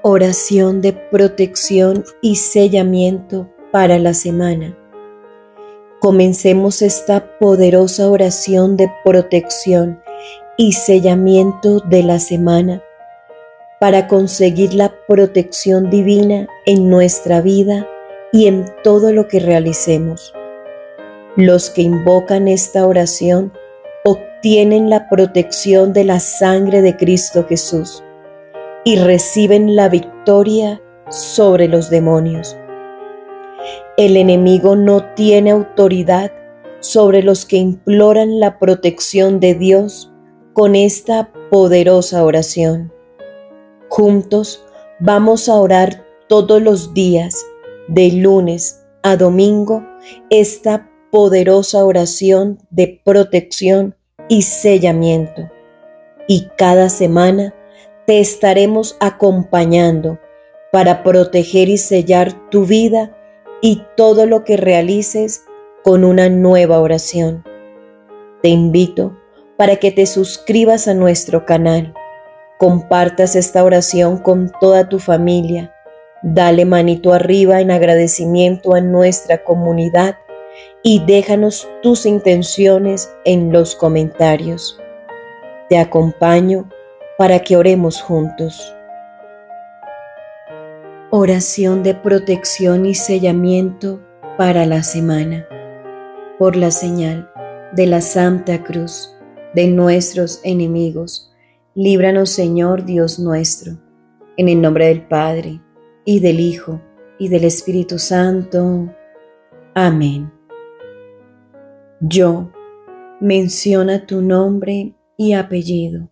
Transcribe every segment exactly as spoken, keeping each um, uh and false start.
Oración de protección y sellamiento para la semana. Comencemos esta poderosa oración de protección y sellamiento de la semana para conseguir la protección divina en nuestra vida y en todo lo que realicemos. Los que invocan esta oración obtienen la protección de la sangre de Cristo Jesús y reciben la victoria sobre los demonios. El enemigo no tiene autoridad sobre los que imploran la protección de Dios con esta poderosa oración. Juntos vamos a orar todos los días, de lunes a domingo, esta poderosa oración de protección y sellamiento. Y cada semana te estaremos acompañando para proteger y sellar tu vida y todo lo que realices con una nueva oración. Te invito para que te suscribas a nuestro canal, compartas esta oración con toda tu familia, dale manito arriba en agradecimiento a nuestra comunidad y déjanos tus intenciones en los comentarios. Te acompaño para que oremos juntos. Oración de protección y sellamiento para la semana. Por la señal de la Santa Cruz de nuestros enemigos, líbranos, Señor Dios nuestro, en el nombre del Padre, y del Hijo, y del Espíritu Santo. Amén. Yo, menciona tu nombre y apellido.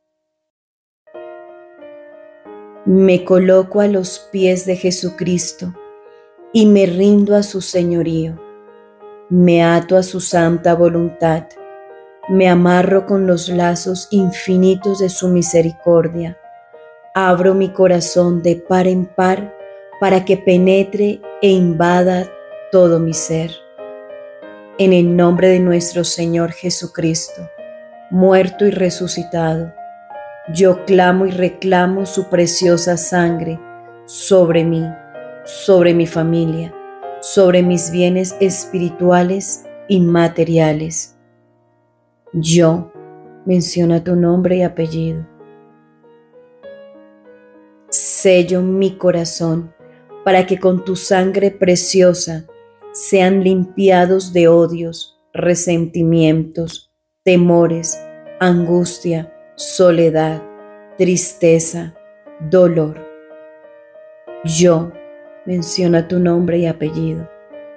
Me coloco a los pies de Jesucristo y me rindo a su señorío. Me ato a su santa voluntad. Me amarro con los lazos infinitos de su misericordia. Abro mi corazón de par en par para que penetre e invada todo mi ser. En el nombre de nuestro Señor Jesucristo, muerto y resucitado, yo clamo y reclamo su preciosa sangre sobre mí, sobre mi familia, sobre mis bienes espirituales y materiales. Yo, menciona tu nombre y apellido. Sello mi corazón para que con tu sangre preciosa sean limpiados de odios, resentimientos, temores, angustia, soledad, tristeza, dolor. Yo, menciona tu nombre y apellido.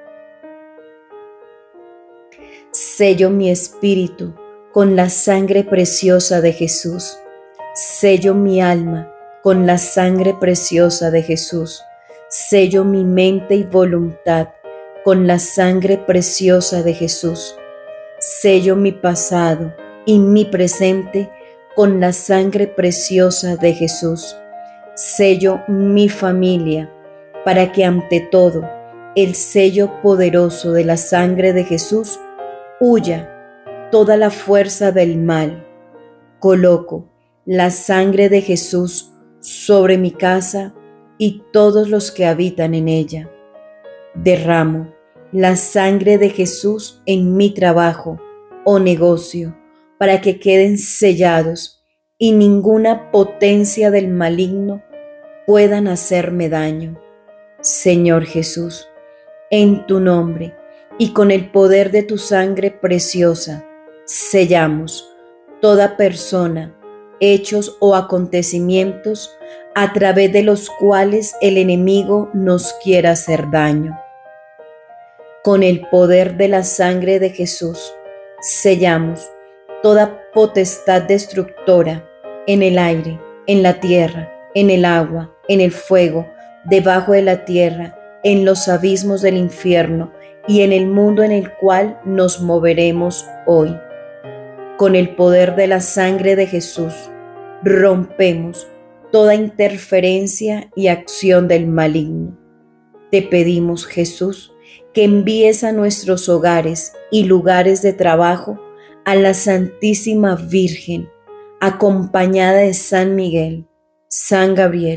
Sello mi espíritu con la sangre preciosa de Jesús. Sello mi alma con la sangre preciosa de Jesús. Sello mi mente y voluntad con la sangre preciosa de Jesús. Sello mi pasado y mi presente con la sangre preciosa de Jesús. Sello mi familia para que ante todo el sello poderoso de la sangre de Jesús huya toda la fuerza del mal. Coloco la sangre de Jesús sobre mi casa y todos los que habitan en ella. Derramo la sangre de Jesús en mi trabajo o negocio para que queden sellados y ninguna potencia del maligno puedan hacerme daño. Señor Jesús, en tu nombre y con el poder de tu sangre preciosa, sellamos toda persona, hechos o acontecimientos a través de los cuales el enemigo nos quiera hacer daño. Con el poder de la sangre de Jesús, sellamos toda potestad destructora en el aire, en la tierra, en el agua, en el fuego, debajo de la tierra, en los abismos del infierno y en el mundo en el cual nos moveremos hoy. Con el poder de la sangre de Jesús, rompemos toda interferencia y acción del maligno. Te pedimos, Jesús, que envíes a nuestros hogares y lugares de trabajo a la Santísima Virgen, acompañada de San Miguel, San Gabriel,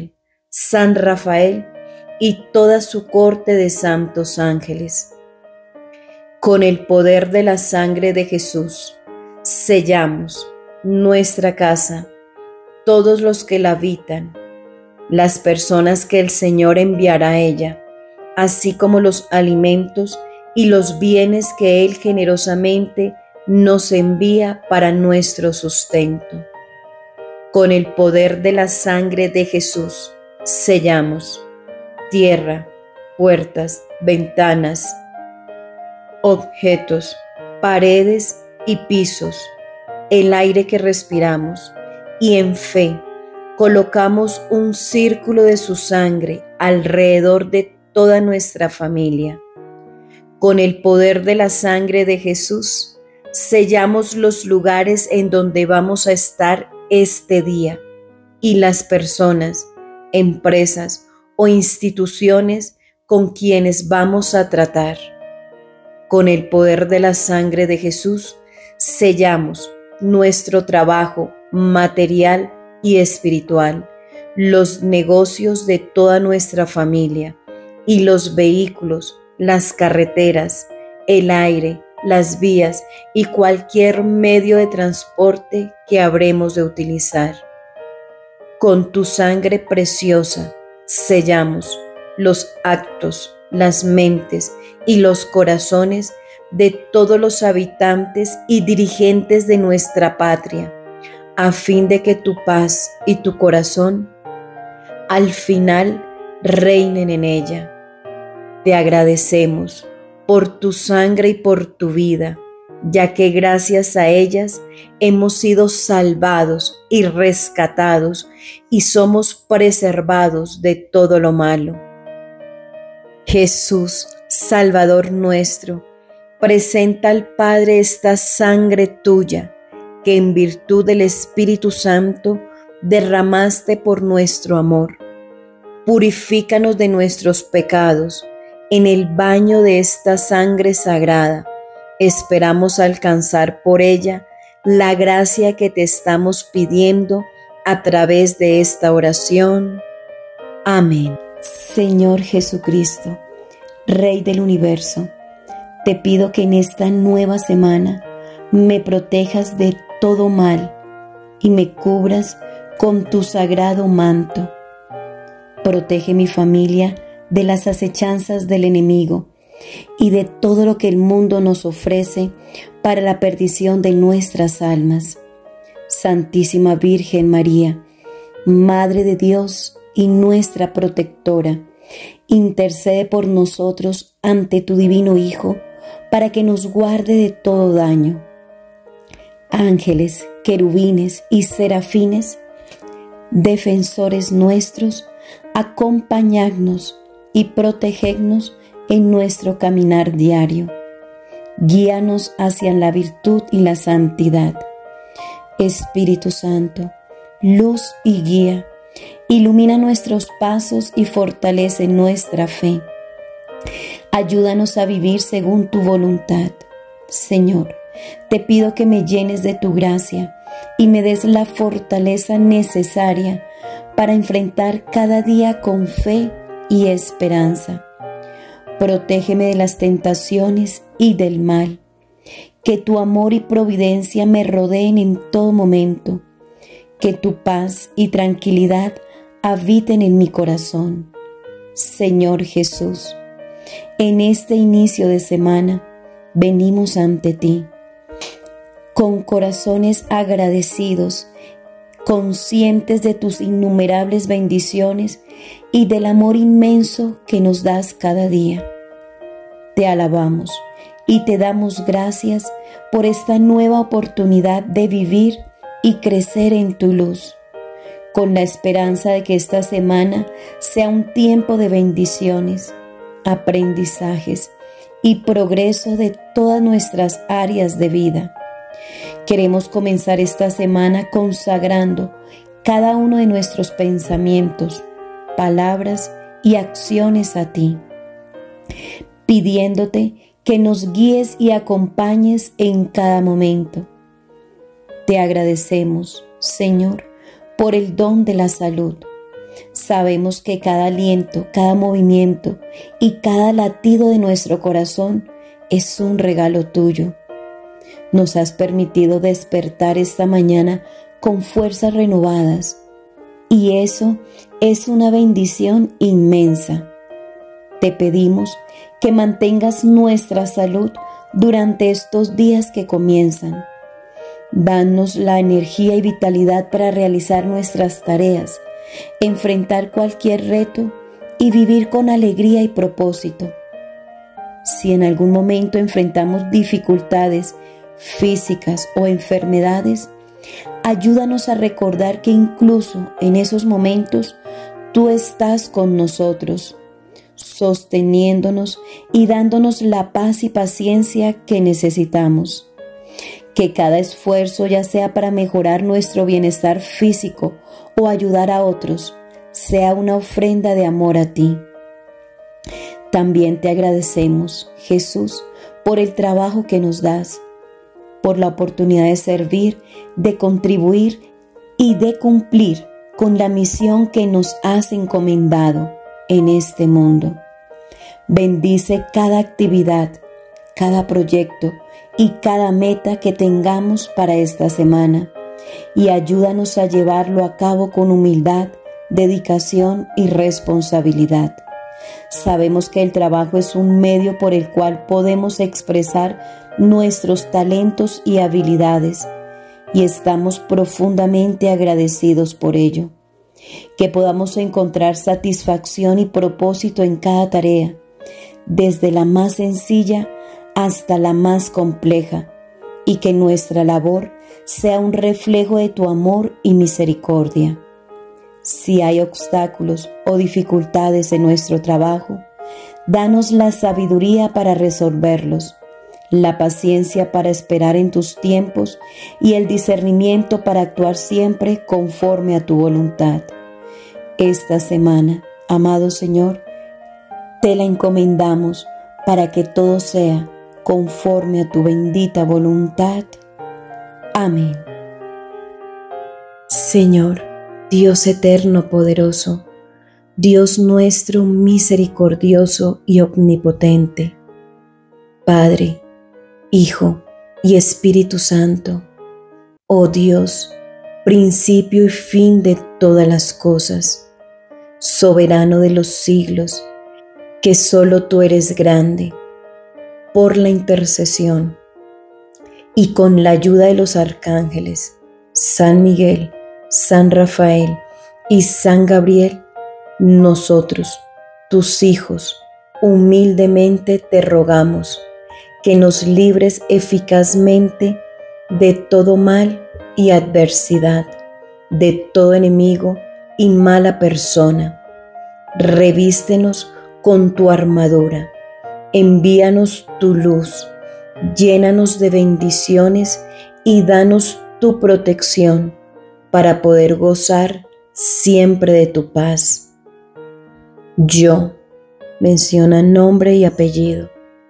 San Rafael y toda su corte de santos ángeles. Con el poder de la sangre de Jesús, sellamos nuestra casa, todos los que la habitan, las personas que el Señor enviará a ella, así como los alimentos y los bienes que Él generosamente nos envía para nuestro sustento. Con el poder de la sangre de Jesús, sellamos tierra, puertas, ventanas, objetos, paredes y pisos, el aire que respiramos, y en fe colocamos un círculo de su sangre alrededor de toda nuestra familia. Con el poder de la sangre de Jesús, sellamos los lugares en donde vamos a estar este día y las personas, empresas o instituciones con quienes vamos a tratar. Con el poder de la sangre de Jesús, sellamos nuestro trabajo material y espiritual, los negocios de toda nuestra familia y los vehículos, las carreteras, el aire, las vías y cualquier medio de transporte que habremos de utilizar. Con tu sangre preciosa sellamos los actos, las mentes y los corazones de todos los habitantes y dirigentes de nuestra patria, a fin de que tu paz y tu corazón al final reinen en ella. Te agradecemos por tu sangre y por tu vida, ya que gracias a ellas hemos sido salvados y rescatados y somos preservados de todo lo malo. Jesús, Salvador nuestro, presenta al Padre esta sangre tuya, que en virtud del Espíritu Santo derramaste por nuestro amor. Purifícanos de nuestros pecados. En el baño de esta sangre sagrada, esperamos alcanzar por ella la gracia que te estamos pidiendo a través de esta oración. Amén. Señor Jesucristo, Rey del universo, te pido que en esta nueva semana me protejas de todo mal y me cubras con tu sagrado manto. Protege mi familia de las acechanzas del enemigo y de todo lo que el mundo nos ofrece para la perdición de nuestras almas. Santísima Virgen María, Madre de Dios y nuestra protectora, intercede por nosotros ante tu divino Hijo para que nos guarde de todo daño. Ángeles, querubines y serafines, defensores nuestros, acompañadnos y protegednos en nuestro caminar diario. Guíanos hacia la virtud y la santidad. Espíritu Santo, luz y guía, ilumina nuestros pasos y fortalece nuestra fe. Ayúdanos a vivir según tu voluntad. Señor, te pido que me llenes de tu gracia y me des la fortaleza necesaria para enfrentar cada día con fe y esperanza. Protégeme de las tentaciones y del mal. Que tu amor y providencia me rodeen en todo momento. Que tu paz y tranquilidad habiten en mi corazón. Señor Jesús, en este inicio de semana venimos ante ti con corazones agradecidos, conscientes de tus innumerables bendiciones y del amor inmenso que nos das cada día. Te alabamos y te damos gracias por esta nueva oportunidad de vivir y crecer en tu luz, con la esperanza de que esta semana sea un tiempo de bendiciones, aprendizajes y progreso de todas nuestras áreas de vida. Queremos comenzar esta semana consagrando cada uno de nuestros pensamientos, palabras y acciones a ti, pidiéndote que nos guíes y acompañes en cada momento. Te agradecemos, Señor, por el don de la salud Sabemos que cada aliento, cada movimiento y cada latido de nuestro corazón es un regalo tuyo. Nos has permitido despertar esta mañana con fuerzas renovadas, y eso es una bendición inmensa. Te pedimos que mantengas nuestra salud durante estos días que comienzan. Danos la energía y vitalidad para realizar nuestras tareas, enfrentar cualquier reto y vivir con alegría y propósito. Si en algún momento enfrentamos dificultades físicas o enfermedades, ayúdanos a recordar que incluso en esos momentos tú estás con nosotros, sosteniéndonos y dándonos la paz y paciencia que necesitamos. Que cada esfuerzo, ya sea para mejorar nuestro bienestar físico o ayudar a otros, sea una ofrenda de amor a ti. También te agradecemos, Jesús, por el trabajo que nos das, por la oportunidad de servir, de contribuir y de cumplir con la misión que nos has encomendado en este mundo. Bendice cada actividad, cada proyecto y cada meta que tengamos para esta semana, y ayúdanos a llevarlo a cabo con humildad, dedicación y responsabilidad. Sabemos que el trabajo es un medio por el cual podemos expresar nuestros talentos y habilidades, y estamos profundamente agradecidos por ello. Que podamos encontrar satisfacción y propósito en cada tarea, desde la más sencilla hasta la más compleja, y que nuestra labor sea un reflejo de tu amor y misericordia. Si hay obstáculos o dificultades en nuestro trabajo, danos la sabiduría para resolverlos, la paciencia para esperar en tus tiempos y el discernimiento para actuar siempre conforme a tu voluntad. Esta semana, amado Señor, te la encomendamos para que todo sea conforme a tu bendita voluntad. Amén. Señor, Dios eterno poderoso, Dios nuestro misericordioso y omnipotente, Padre, Hijo y Espíritu Santo, oh Dios, principio y fin de todas las cosas, soberano de los siglos, que solo tú eres grande, por la intercesión y con la ayuda de los arcángeles, San Miguel, San Rafael y San Gabriel, nosotros, tus hijos, humildemente te rogamos que nos libres eficazmente de todo mal y adversidad, de todo enemigo y mala persona. Revístenos con tu armadura, envíanos tu luz, llénanos de bendiciones y danos tu protección para poder gozar siempre de tu paz. Yo, menciona nombre y apellido,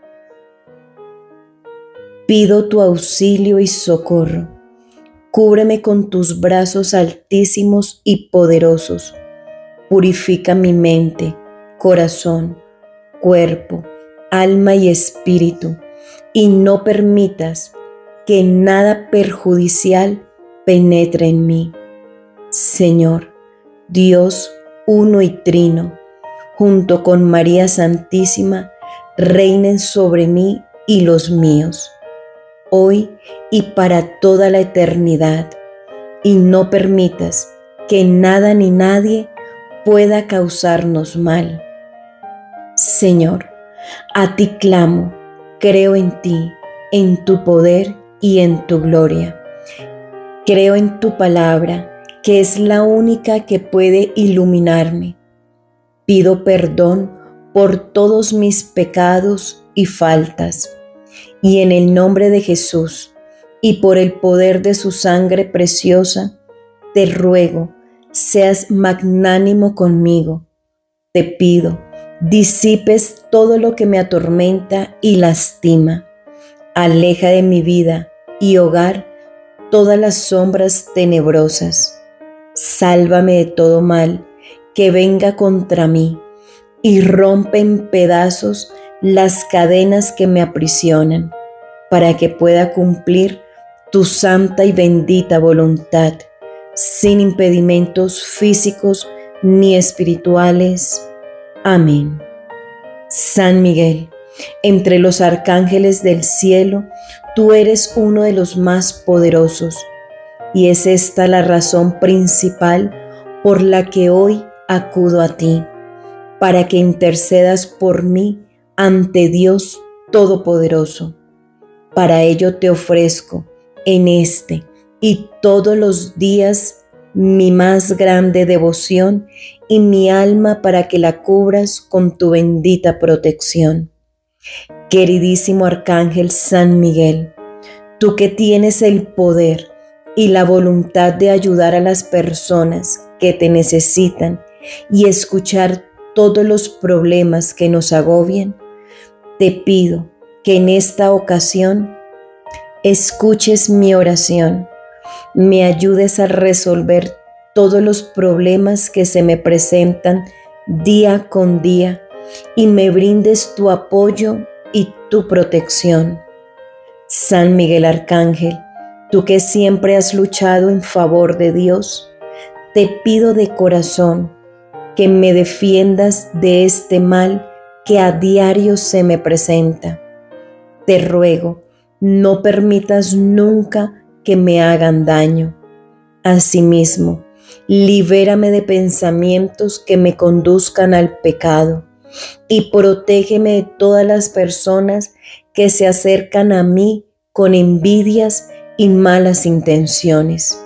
pido tu auxilio y socorro. Cúbreme con tus brazos altísimos y poderosos. Purifica mi mente, corazón, cuerpo, alma y espíritu, y no permitas que nada perjudicial penetre en mí. Señor, Dios uno y trino, junto con María Santísima, reinen sobre mí y los míos, hoy y para toda la eternidad, y no permitas que nada ni nadie pueda causarnos mal. Señor, a ti clamo, creo en ti, en tu poder y en tu gloria. Creo en tu palabra, que es la única que puede iluminarme. Pido perdón por todos mis pecados y faltas, y en el nombre de Jesús y por el poder de su sangre preciosa, te ruego, seas magnánimo conmigo. Te pido, disipes todo lo que me atormenta y lastima. Aleja de mi vida y hogar todas las sombras tenebrosas. Sálvame de todo mal que venga contra mí y rompe en pedazos las cadenas que me aprisionan, para que pueda cumplir tu santa y bendita voluntad, sin impedimentos físicos ni espirituales. Amén. San Miguel, entre los arcángeles del cielo, tú eres uno de los más poderosos, y es esta la razón principal por la que hoy acudo a ti, para que intercedas por mí ante Dios Todopoderoso. Para ello te ofrezco en este y todos los días mi más grande devoción y mi alma para que la cubras con tu bendita protección. Queridísimo Arcángel San Miguel, tú que tienes el poder y la voluntad de ayudar a las personas que te necesitan y escuchar todos los problemas que nos agobian, te pido que en esta ocasión escuches mi oración, me ayudes a resolver todos los problemas que se me presentan día con día y me brindes tu apoyo y tu protección. San Miguel Arcángel, tú que siempre has luchado en favor de Dios, te pido de corazón que me defiendas de este mal que a diario se me presenta. Te ruego, no permitas nunca que me hagan daño. Asimismo, libérame de pensamientos que me conduzcan al pecado y protégeme de todas las personas que se acercan a mí con envidias y malas intenciones.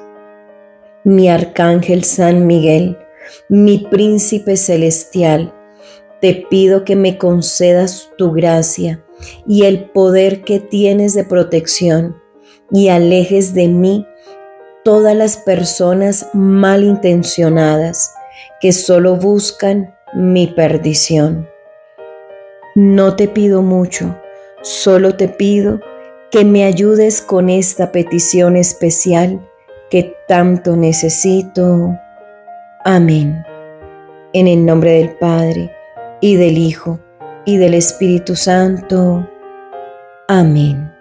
Mi Arcángel San Miguel, mi Príncipe Celestial, te pido que me concedas tu gracia y el poder que tienes de protección y alejes de mí todas las personas malintencionadas que solo buscan mi perdición. No te pido mucho, solo te pido que me ayudes con esta petición especial que tanto necesito. Amén. En el nombre del Padre, y del Hijo, y del Espíritu Santo. Amén.